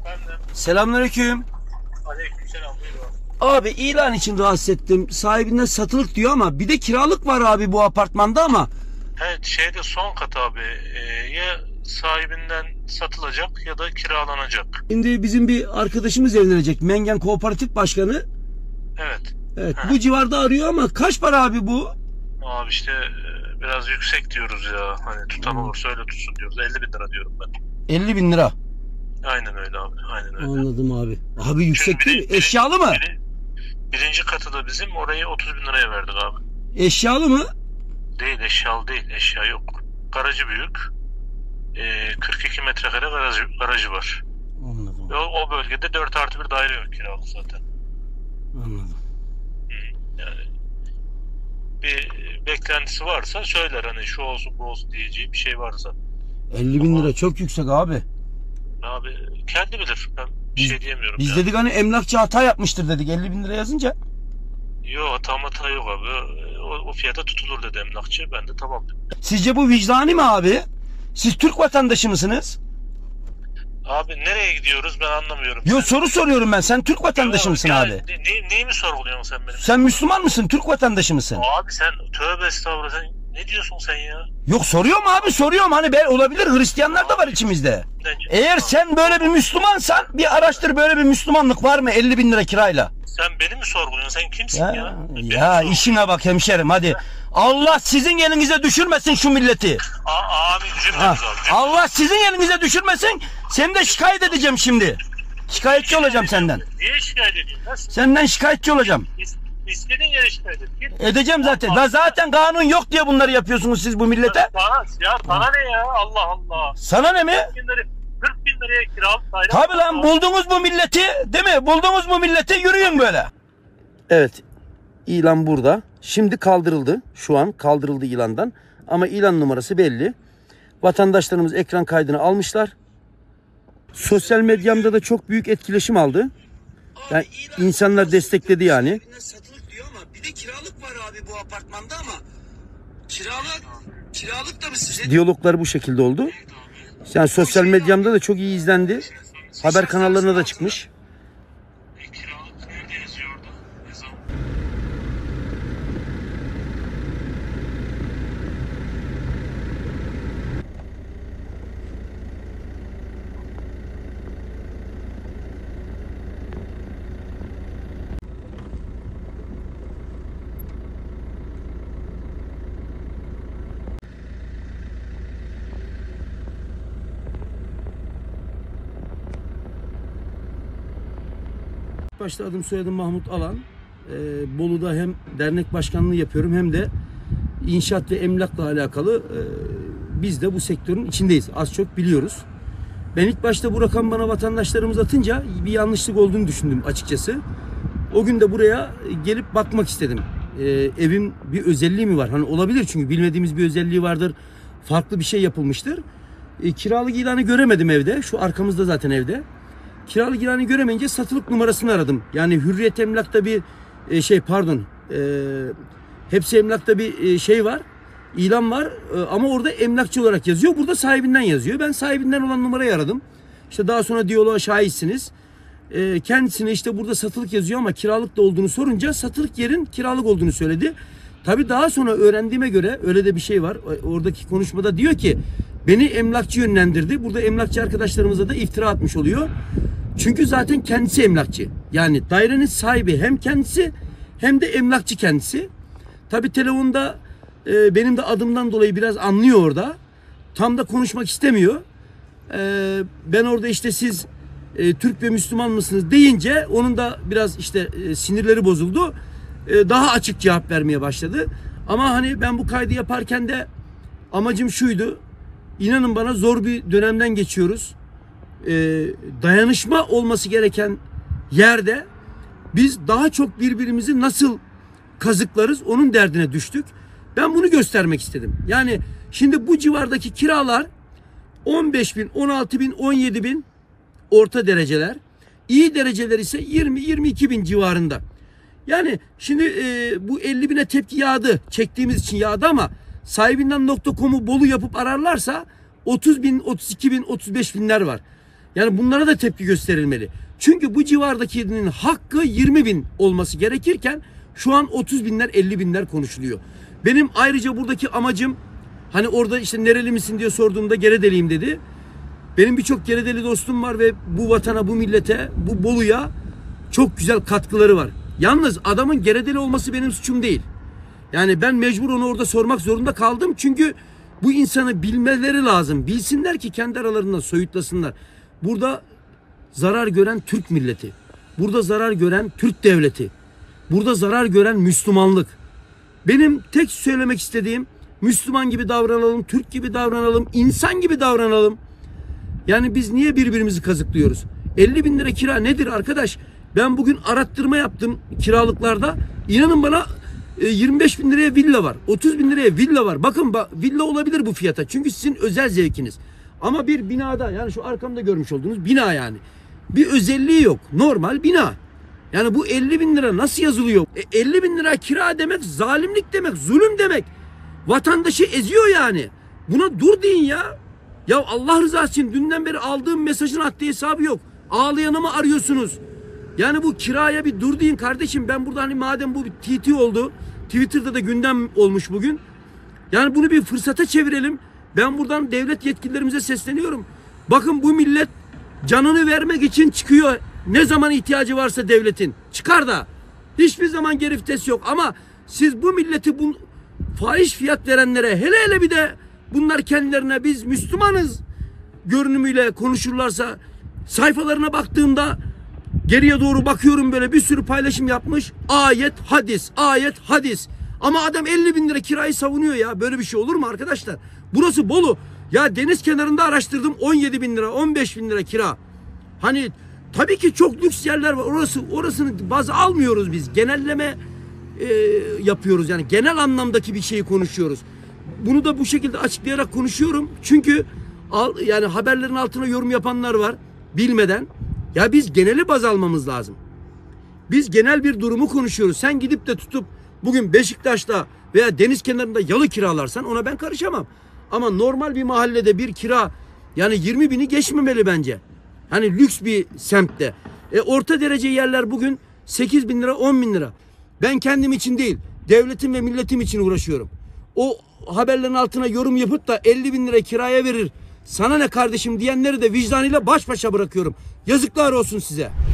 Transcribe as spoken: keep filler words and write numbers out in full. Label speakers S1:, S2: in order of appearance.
S1: Efendim.
S2: Selamünaleyküm.
S1: Aleykümselam, buyurun.
S2: Abi ilan için rahatsız ettim. Sahibinden satılık diyor ama bir de kiralık var abi bu apartmanda ama.
S1: Evet, şeyde son kat abi. Ee, ya sahibinden satılacak ya da kiralanacak.
S2: Şimdi bizim bir arkadaşımız evlenecek. Mengen Kooperatif Başkanı.
S1: Evet.
S2: Evet,
S1: Heh.
S2: bu civarda arıyor ama kaç para abi bu?
S1: Abi işte e, biraz yüksek diyoruz ya. Hani tutan olursa öyle tutsun diyoruz. elli bin lira diyorum ben.
S2: elli bin lira.
S1: Aynen öyle abi. Aynen öyle.
S2: Anladım abi. Abi yüksek
S1: Çünkü
S2: değil mi?
S1: biri-
S2: Eşyalı mı?
S1: biri- birinci katı da bizim. Orayı otuz bin liraya verdik abi.
S2: Eşyalı mı?
S1: Değil, eşyalı değil. Eşya yok. Garajı büyük. Ee, kırk iki metrekare garajı, garajı var.
S2: Anladım.
S1: Ve o, o bölgede dört artı bir daire yok, kiralık zaten.
S2: Anladım.
S1: Yani bir beklentisi varsa söyler, hani şu olsun bu olsun diyeceği bir şey varsa.
S2: elli bin
S1: Ama-
S2: lira çok yüksek abi.
S1: Abi kendi bilir. Ben bir
S2: Biz-
S1: şey diyemiyorum.
S2: Biz
S1: ya.
S2: dedik hani emlakçı hata yapmıştır dedik elli bin lira yazınca.
S1: Yok, hata hata yok abi. O, o fiyata tutulur dedi emlakçı. Ben de tamam dedim.
S2: Sizce bu vicdani mi abi? Siz Türk vatandaşı mısınız?
S1: Abi nereye gidiyoruz ben anlamıyorum.
S2: Yo
S1: Sen-
S2: soru soruyorum ben. Sen Türk vatandaşı
S1: Yok,
S2: mısın
S1: ya,
S2: abi?
S1: Ne, ne- neyi mi sorguluyorsun sen benim?
S2: Sen Müslüman mısın? Türk vatandaşı mısın?
S1: Abi sen tövbe estağfurullah, sen ne diyorsun sen ya?
S2: Yok soruyorum abi soruyorum. Hani ben olabilir, Hristiyanlar da var içimizde.
S1: Sen,
S2: Eğer sen böyle bir Müslümansan bir araştır, böyle bir Müslümanlık var mı elli bin lira kirayla?
S1: sen beni mi sorguluyorsun? Sen kimsin ya?
S2: Ya,
S1: Beni mi
S2: ya
S1: sorguluyorsun?
S2: işine bak hemşerim hadi. Allah sizin elinize düşürmesin şu milleti.
S1: A- Amin
S2: Ha,
S1: cümlemiz abi.
S2: Allah sizin elinize düşürmesin. Seni de şikayet edeceğim şimdi. Şikayetçi olacağım senden.
S1: Niye şikayet ediyorsun? Nasıl?
S2: Senden şikayetçi olacağım.
S1: İs- İstediğin yere şikayet et. Git.
S2: Edeceğim zaten. Da zaten kanun yok diye bunları yapıyorsunuz siz bu millete.
S1: Bana, ya bana ne ya? Allah Allah.
S2: Sana ne mi?
S1: kırk bin liraya, kırk bin liraya kiralık daire.
S2: Tabi lan, buldunuz bu milleti değil mi? Buldunuz bu milleti, yürüyün böyle. Evet, ilan burada. Şimdi kaldırıldı. Şu an kaldırıldı ilandan. Ama ilan numarası belli. Vatandaşlarımız ekran kaydını almışlar. Sosyal medyamda da çok büyük etkileşim aldı. Yani insanlar destekledi yani. Satılık diyor ama bir de kiralık var abi bu apartmanda ama kiralık kiralık da mı size? Diyaloglar bu şekilde oldu. Yani sosyal medyamda da çok iyi izlendi. Haber kanallarına da çıkmış.
S1: E, kiralık nerede yazıyor orada? Ne zaman?
S2: Başta adım soyadım Mahmut Alan. Ee, Bolu'da hem dernek başkanlığı yapıyorum hem de inşaat ve emlakla alakalı e, biz de bu sektörün içindeyiz. Az çok biliyoruz. Ben ilk başta bu rakam bana vatandaşlarımız atınca bir yanlışlık olduğunu düşündüm açıkçası. O gün de buraya gelip bakmak istedim. Ee, evin bir özelliği mi var? Hani olabilir, çünkü bilmediğimiz bir özelliği vardır. Farklı bir şey yapılmıştır. E, kiralık ilanı göremedim evde. Şu arkamızda zaten evde. Kiralık ilanı göremeyince satılık numarasını aradım. Yani Hürriyet Emlak'ta bir e, şey pardon e, Hepsi Emlak'ta bir e, şey var. İlan var e, ama orada emlakçı olarak yazıyor. Burada sahibinden yazıyor. Ben sahibinden olan numarayı aradım. İşte daha sonra diyaloğa şahitsiniz. E, kendisine işte burada satılık yazıyor ama kiralık da olduğunu sorunca satılık yerin kiralık olduğunu söyledi. Tabii daha sonra öğrendiğime göre öyle de bir şey var. Oradaki konuşmada diyor ki beni emlakçı yönlendirdi. Burada emlakçı arkadaşlarımıza da iftira atmış oluyor. Çünkü zaten kendisi emlakçı. Yani dairenin sahibi hem kendisi hem de emlakçı kendisi. Tabii telefonda e, benim de adımdan dolayı biraz anlıyor orada. Tam da konuşmak istemiyor. E, ben orada işte siz e, Türk ve Müslüman mısınız deyince onun da biraz işte e, sinirleri bozuldu. E, daha açık cevap vermeye başladı. Ama hani ben bu kaydı yaparken de amacım şuydu. İnanın bana, zor bir dönemden geçiyoruz. E, dayanışma olması gereken yerde biz daha çok birbirimizi nasıl kazıklarız onun derdine düştük. Ben bunu göstermek istedim. Yani şimdi bu civardaki kiralar on beş bin, on altı bin, on yedi bin orta dereceler. İyi dereceler ise yirmi yirmi iki bin civarında. Yani şimdi e, bu elli bine tepki yağdı. Çektiğimiz için yağdı ama sahibinden nokta com'u Bolu yapıp ararlarsa otuz bin, otuz iki bin, otuz beş binler var. Yani bunlara da tepki gösterilmeli. Çünkü bu civardakinin hakkı yirmi bin olması gerekirken şu an otuz binler elli binler konuşuluyor. Benim ayrıca buradaki amacım, hani orada işte nereli misin diye sorduğumda Geredeliyim dedi. Benim birçok Geredeli dostum var ve bu vatana, bu millete, bu Bolu'ya çok güzel katkıları var. Yalnız adamın Geredeli olması benim suçum değil. Yani ben mecbur onu orada sormak zorunda kaldım. Çünkü bu insanı bilmeleri lazım. Bilsinler ki kendi aralarında soyutlasınlar. Burada zarar gören Türk milleti. Burada zarar gören Türk devleti. Burada zarar gören Müslümanlık. Benim tek söylemek istediğim, Müslüman gibi davranalım, Türk gibi davranalım, insan gibi davranalım. Yani biz niye birbirimizi kazıklıyoruz? elli bin lira kira nedir arkadaş? Ben bugün arattırma yaptım kiralıklarda. İnanın bana yirmi beş bin liraya villa var. otuz bin liraya villa var. Bakın villa olabilir bu fiyata. Çünkü sizin özel zevkiniz. Ama bir binada, yani şu arkamda görmüş olduğunuz bina yani. Bir özelliği yok. Normal bina. Yani bu elli bin lira nasıl yazılıyor? E, elli bin lira kira demek zalimlik demek, zulüm demek. Vatandaşı eziyor yani. Buna dur deyin ya. Ya Allah rızası için dünden beri aldığım mesajın haddi hesabı yok. Ağlayanı mı arıyorsunuz? Yani bu kiraya bir dur deyin kardeşim. Ben burada hani madem bu bir T T oldu. Twitter'da da gündem olmuş bugün. Yani bunu bir fırsata çevirelim. Ben buradan devlet yetkililerimize sesleniyorum. Bakın bu millet canını vermek için çıkıyor. Ne zaman ihtiyacı varsa devletin. Çıkar da. Hiçbir zaman geri vites yok. Ama siz bu milleti bu fahiş fiyat verenlere, hele hele bir de bunlar kendilerine biz Müslümanız görünümüyle konuşurlarsa, sayfalarına baktığımda geriye doğru bakıyorum, böyle bir sürü paylaşım yapmış. Ayet, hadis, ayet, hadis. Ama adam elli bin lira kirayı savunuyor ya. Böyle bir şey olur mu arkadaşlar? Burası Bolu. Ya deniz kenarında araştırdım, on yedi bin lira, on beş bin lira kira. Hani tabii ki çok lüks yerler var. Orası, orasını baz almıyoruz biz. Genelleme e, yapıyoruz. Yani genel anlamdaki bir şeyi konuşuyoruz. Bunu da bu şekilde açıklayarak konuşuyorum. Çünkü al, yani haberlerin altına yorum yapanlar var bilmeden. Ya biz geneli baz almamız lazım. Biz genel bir durumu konuşuyoruz. Sen gidip de tutup bugün Beşiktaş'ta veya deniz kenarında yalı kiralarsan ona ben karışamam. Ama normal bir mahallede bir kira yani yirmi bini geçmemeli bence. Hani lüks bir semtte. E, orta derece yerler bugün sekiz bin lira, on bin lira. Ben kendim için değil, devletim ve milletim için uğraşıyorum. O haberlerin altına yorum yapıp da elli bin lira kiraya verir, sana ne kardeşim diyenleri de vicdanıyla baş başa bırakıyorum. Yazıklar olsun size.